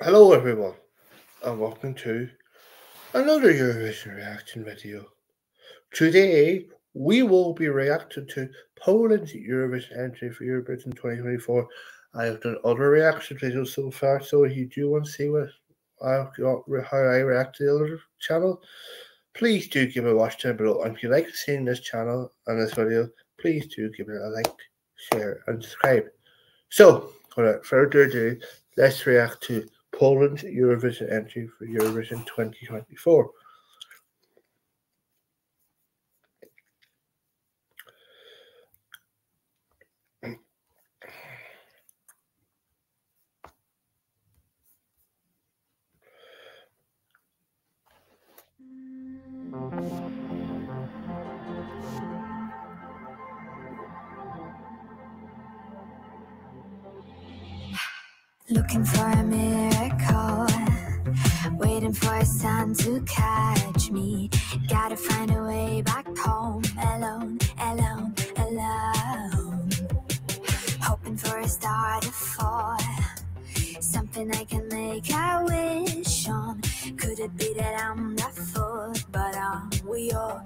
Hello everyone, and welcome to another Eurovision reaction video. Today we will be reacting to Poland's Eurovision entry for Eurovision 2024. I have done other reaction videos so far, so if you do want to see how I react to the other channel, please do give it a watch down below. And if you like seeing this channel and this video, please do give it a like, share, and subscribe. So, without further ado, let's react to Poland's Eurovision entry for Eurovision 2024. Looking for a miracle, waiting for a sun to catch me. Gotta find a way back home, alone, alone, alone. Hoping for a star to fall, something I can make a wish on. Could it be that I'm not full, but we all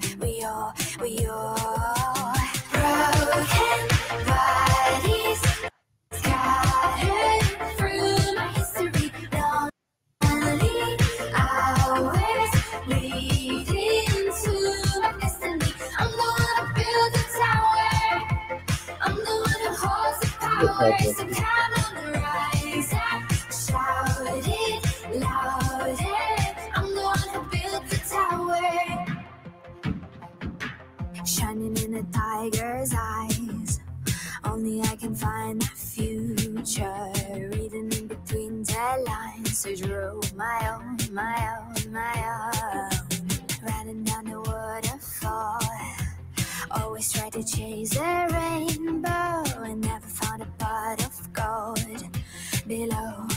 broken bodies scattered through my history. Lonely hours leading to my destiny. I'm the one who built the tower. I'm the one who holds the power. So come on the rise up, shout it louder. I'm the one who built the tower. Shining in a tiger's eyes, only I can find the future. Reading in between the lines to draw my own. Running down the waterfall, always try to chase a rainbow and never found a pot of gold. Below.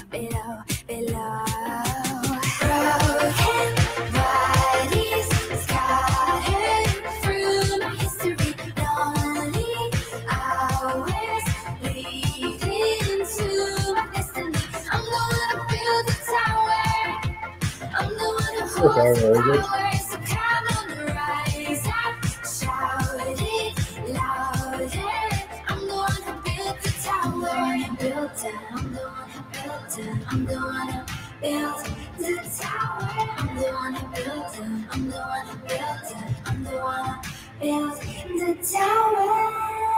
Broken bodies scattered through my history. Lonely hours leading to my destiny. I'm the one who built the tower. I'm the one who holds the power. So come on, rise up, shout it louder. I'm the one who built the tower. I'm the one who built it. I'm the one who built the tower. I'm the one who built it. I'm the one who built it. I'm the one who built the tower.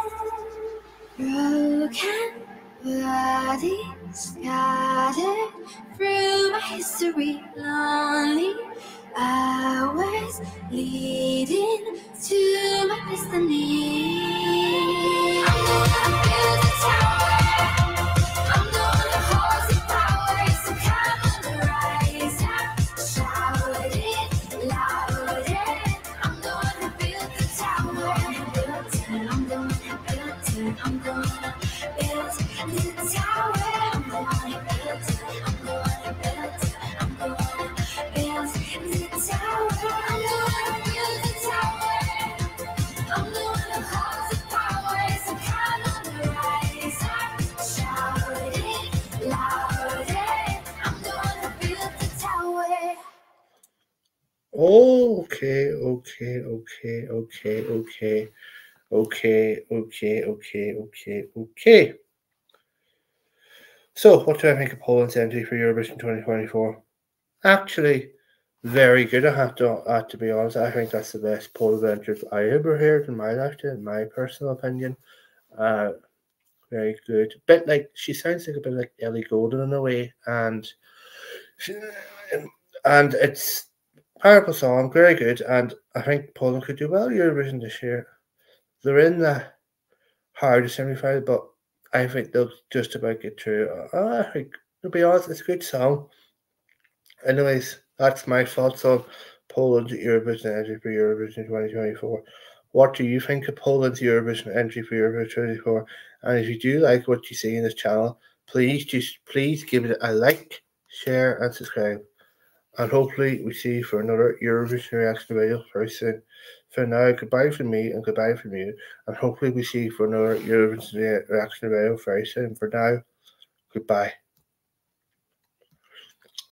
Broken bodies scattered through my history. Lonely hours leading to my destiny. I'm the one who built the tower. I'm the one who holds the power. So come on, rise up, shout it louder. I'm the one who built the tower. I'm the one who built it. I'm the one who built the tower. I'm the one who built it. I'm the one who built it. I'm the one who built the tower. I'm the one who built the tower. I'm the one who holds the power. So come on, rise up, shout it louder. I'm the one who built the tower. Okay. So, what do I think of Poland's entry for Eurovision 2024? Actually, very good. I have to be honest. I think that's the best Poland entry I ever heard in my lifetime, in my personal opinion. Very good. Bit like she sounds like a bit like Ellie Goulding in a way, and it's powerful song, very good. And I think Poland could do well Eurovision this year. They're in the hardest semi-final, but I think they'll just about get through. I think, to be honest, it's a good song. Anyways, that's my thoughts on Poland's Eurovision entry for Eurovision 2024. What do you think of Poland's Eurovision entry for Eurovision 2024? And if you do like what you see in this channel, please give it a like, share, and subscribe. And hopefully we see you for another Eurovision reaction video very soon. For now, goodbye from me and goodbye from you. And hopefully we see you for another Eurovision reaction video very soon. For now, goodbye.